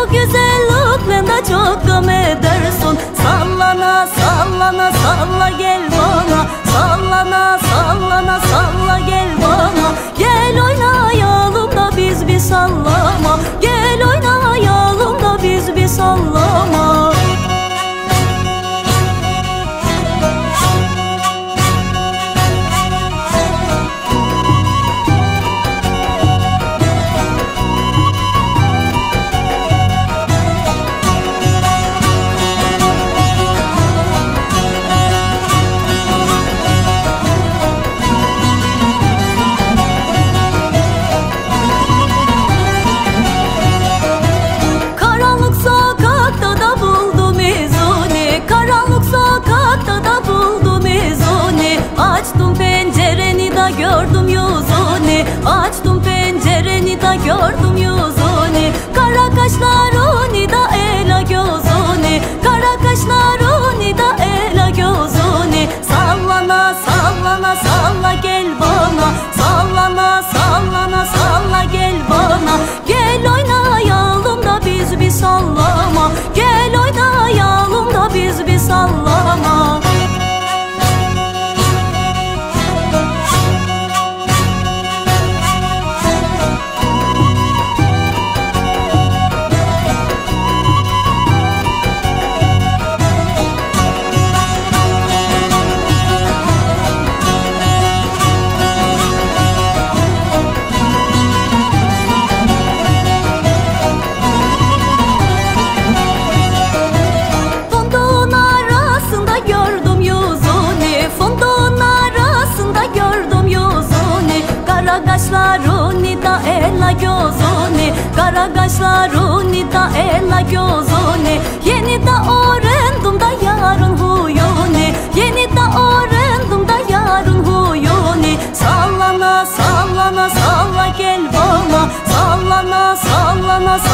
Bu güzellikle çok gam edersin. Sallana sallana salla gel bana, sallana sallana salla gel bana. Gel oynayalım da biz bir sallama, gel oynayalım da biz bir sallama. Açtım pencereni da gördüm yüzünü, açtım pencereni da gördüm yüzünü. Kara kaşlarını da ela gözünü, kara kaşlarını da ela gözünü. Sallana sallana salla gel bana, sallana sallana salla gel bana. Gel oynayalım da biz bir sallama, gel oynayalım da biz bir sallama. Kara kaşlarını da ela gözünü, kara kaşlarını da ela gözünü. Yeni de öğrendim da yarın huyunu, yeni de öğrendim da yarın huyunu. Sallana sallana salla gel bana, sallana sallana